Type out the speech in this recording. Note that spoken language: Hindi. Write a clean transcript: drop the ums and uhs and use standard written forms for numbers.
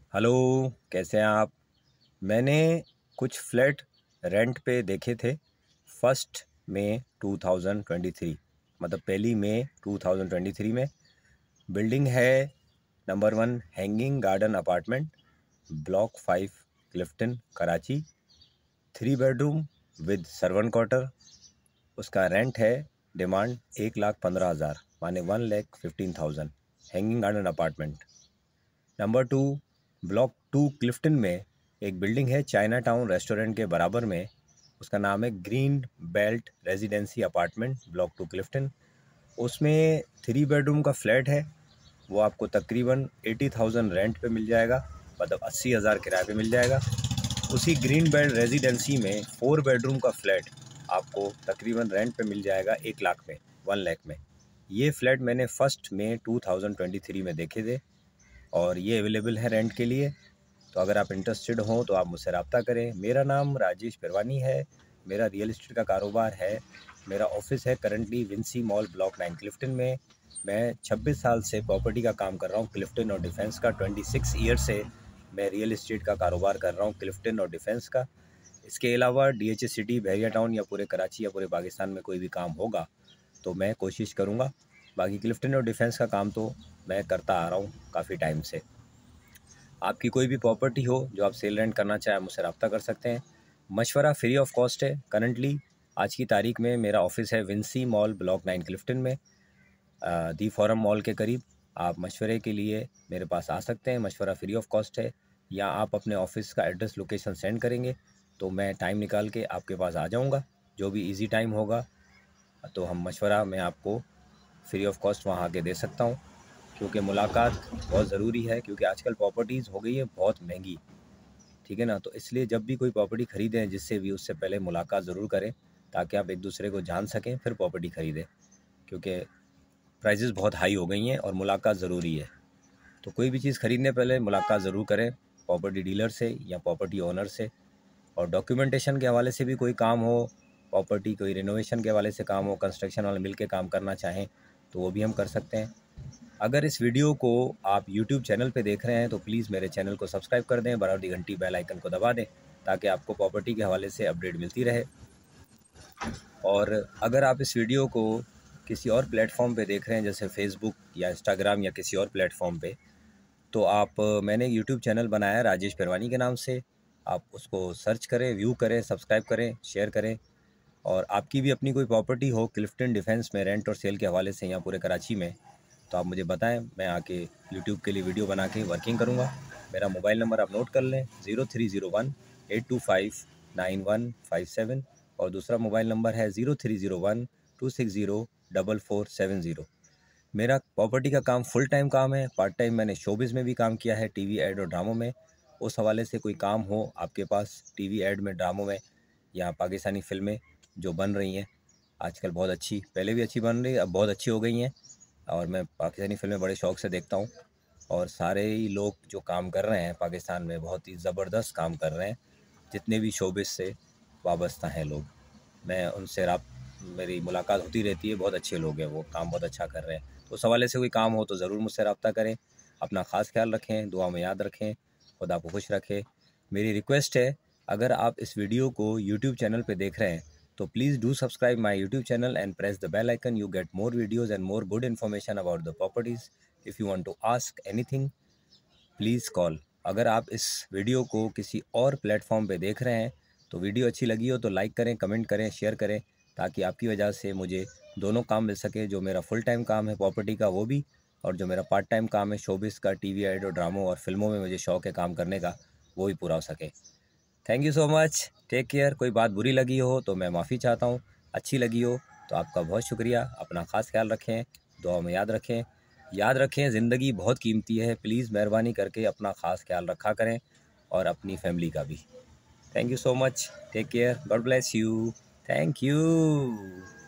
हेलो, कैसे हैं आप? मैंने कुछ फ्लैट रेंट पे देखे थे 1 मई 2023, मतलब 1 मई 2023 में। बिल्डिंग है number 1 hanging garden apartment, block 5, Clifton, Karachi. 3 bedroom with servant quarter. उसका रेंट है डिमांड 1,15,000, माने 1,15,000। Hanging garden apartment. Number 2 block 2 Clifton में एक बिल्डिंग है चाइना टाउन रेस्टोरेंट के बराबर में। उसका नाम है green belt residency apartment, block 2 Clifton. उसमें 3 बेडरूम का फ्लैट है। वो आपको तकरीबन 80,000 रेंट पे मिल जाएगा, मतलब 80,000 किराए पे मिल जाएगा। उसी ग्रीन बेल्ट रेजिडेंसी में 4 बेडरूम का फ्लैट आपको तकरीबन रेंट पे मिल जाएगा 1 लाख में, 1 लाख में। ये फ्लैट मैंने 1 मई 2023 में देखे थे और ये अवेलेबल है रेंट के लिए। तो अगर आप इंटरेस्टेड हों तो आप मुझसे रब्ता करें। मेरा नाम राजेश पिरवानी है। मेरा रियल इस्टेट का कारोबार है। मेरा ऑफिस है currently Vincy mall, block 9 Clifton में। मैं 26 साल से प्रॉपर्टी का काम कर रहा हूँ, क्लिफ्टन और डिफेंस का। 26 ईयर से मैं रियल इस्टेट का कारोबार कर रहा हूँ, क्लिफ्टन और डिफेंस का। इसके अलावा DHA सिटी, बहरिया टाउन या पूरे कराची या पूरे पाकिस्तान में कोई भी काम होगा तो मैं कोशिश करूँगा। बाकी क्लिफ्टन और डिफेंस का काम तो मैं करता आ रहा हूँ काफ़ी टाइम से। आपकी कोई भी प्रॉपर्टी हो जो आप सेल रेंट करना चाहें, मुझसे रब्ता कर सकते हैं। मशवरा फ्री ऑफ कॉस्ट है। करंटली आज की तारीख में मेरा ऑफिस है विंसी मॉल, ब्लॉक 9 क्लिफ्टन में, दी फोरम मॉल के करीब। आप मशवरे के लिए मेरे पास आ सकते हैं। मशवरा फ्री ऑफ कॉस्ट है। या आप अपने ऑफिस का एड्रेस लोकेशन सेंड करेंगे तो मैं टाइम निकाल के आपके पास आ जाऊंगा। जो भी इजी टाइम होगा तो हम मशवरा मैं आपको फ्री ऑफ कॉस्ट वहाँ आके दे सकता हूँ, क्योंकि मुलाकात बहुत ज़रूरी है। क्योंकि आजकल प्रॉपर्टीज़ हो गई है बहुत महंगी, ठीक है ना। तो इसलिए जब भी कोई प्रॉपर्टी ख़रीदें जिससे भी, उससे पहले मुलाकात ज़रूर करें, ताकि आप एक दूसरे को जान सकें, फिर प्रॉपर्टी ख़रीदें। क्योंकि प्राइजेज़ बहुत हाई हो गई हैं और मुलाकात ज़रूरी है। तो कोई भी चीज़ ख़रीदने पहले मुलाकात ज़रूर करें प्रॉपर्टी डीलर से या प्रॉपर्टी ओनर से। और डॉक्यूमेंटेशन के हवाले से भी कोई काम हो, प्रॉपर्टी कोई रिनोवेशन के हवाले से काम हो, कंस्ट्रक्शन वाले मिल के काम करना चाहें तो वो भी हम कर सकते हैं। अगर इस वीडियो को आप YouTube चैनल पे देख रहे हैं तो प्लीज़ मेरे चैनल को सब्सक्राइब कर दें, बराबर दी घंटी बेल आइकन को दबा दें, ताकि आपको प्रॉपर्टी के हवाले से अपडेट मिलती रहे। और अगर आप इस वीडियो को किसी और प्लेटफॉर्म पे देख रहे हैं, जैसे फेसबुक या इंस्टाग्राम या किसी और प्लेटफॉर्म पे, तो आप मैंने यूट्यूब चैनल बनाया है राजेश पिरवानी के नाम से। आप उसको सर्च करें, व्यू करें, सब्सक्राइब करें, शेयर करें। और आपकी भी अपनी कोई प्रॉपर्टी हो क्लिफ्टन डिफेंस में रेंट और सेल के हवाले से या पूरे कराची में, तो आप मुझे बताएं। मैं आके यूट्यूब के लिए वीडियो बना के वर्किंग करूँगा। मेरा मोबाइल नंबर आप नोट कर लें, 0301-825-9157। और दूसरा मोबाइल नंबर है 0301-260-4470। मेरा प्रॉपर्टी का काम फुल टाइम काम है। पार्ट टाइम मैंने शोबिज़ में भी काम किया है, टीवी ऐड और ड्रामों में। उस हवाले से कोई काम हो आपके पास टीवी ऐड में, ड्रामों में, या पाकिस्तानी फ़िल्में जो बन रही हैं आजकल बहुत अच्छी, पहले भी अच्छी बन रही, अब बहुत अच्छी हो गई हैं। और मैं पाकिस्तानी फ़िल्में बड़े शौक़ से देखता हूँ। और सारे ही लोग जो काम कर रहे हैं पाकिस्तान में बहुत ही ज़बरदस्त काम कर रहे हैं, जितने भी शोबिज़ से वाबस्ता हैं लोग, मैं उनसे मेरी मुलाकात होती रहती है। बहुत अच्छे लोग हैं, वो काम बहुत अच्छा कर रहे हैं। तो उस हवाले से कोई काम हो तो ज़रूर मुझसे रब्ता करें। अपना ख़ास ख्याल रखें, दुआ में याद रखें, खुदा आपको खुश रखे। मेरी रिक्वेस्ट है, अगर आप इस वीडियो को यूट्यूब चैनल पे देख रहे हैं तो please do subscribe my YouTube channel and press the bell icon. You get more videos and more good information about the properties. If you want to ask anything please call. अगर आप इस वीडियो को किसी और प्लेटफॉर्म पे देख रहे हैं तो वीडियो अच्छी लगी हो तो लाइक करें, कमेंट करें, शेयर करें, ताकि आपकी वजह से मुझे दोनों काम मिल सके। जो मेरा फुल टाइम काम है प्रॉपर्टी का वो भी, और जो मेरा पार्ट टाइम काम है शोबिज़ का, टीवी ऐड और ड्रामों और फिल्मों में मुझे शौक़ है काम करने का, वो भी पूरा हो सके। Thank you so much, take care. कोई बात बुरी लगी हो तो मैं माफ़ी चाहता हूँ, अच्छी लगी हो तो आपका बहुत शुक्रिया। अपना ख़ास ख्याल रखें, दुआ में याद रखें। याद रखें, ज़िंदगी बहुत कीमती है। प्लीज़ मेहरबानी करके अपना ख़ास ख्याल रखा करें और अपनी फैमिली का भी। Thank you so much, take care, God bless you, thank you.